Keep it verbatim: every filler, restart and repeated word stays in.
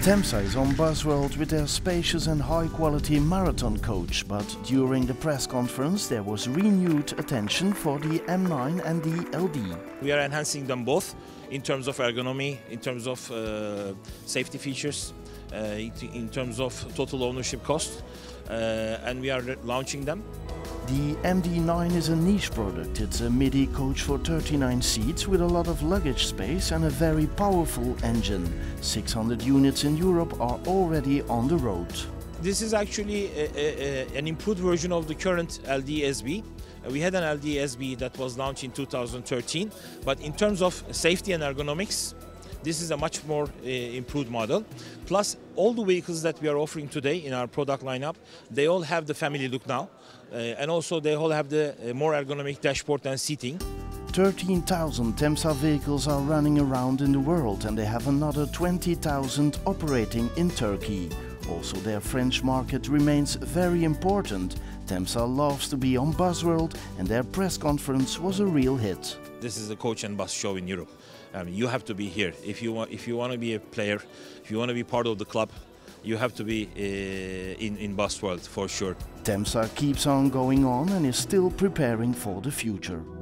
Temsa is on Busworld with their spacious and high-quality marathon coach, but during the press conference there was renewed attention for the M nine and the L D. We are enhancing them both in terms of ergonomy, in terms of uh, safety features, uh, in terms of total ownership cost, uh, and we are launching them. The M D nine is a niche product. It's a midi coach for thirty-nine seats with a lot of luggage space and a very powerful engine. six hundred units in Europe are already on the road. This is actually a, a, an improved version of the current L D S B. We had an L D S B that was launched in two thousand thirteen, but in terms of safety and ergonomics, this is a much more uh, improved model. Plus, all the vehicles that we are offering today in our product lineup, they all have the family look now. Uh, and also they all have the uh, more ergonomic dashboard and seating. thirteen thousand Temsa vehicles are running around in the world, and they have another twenty thousand operating in Turkey. Also, their French market remains very important. Temsa loves to be on Busworld, and their press conference was a real hit. This is the coach and bus show in Europe. Um, you have to be here. If you want, if you want to be a player, if you want to be part of the club, you have to be uh, in, in Busworld for sure. Temsa keeps on going on and is still preparing for the future.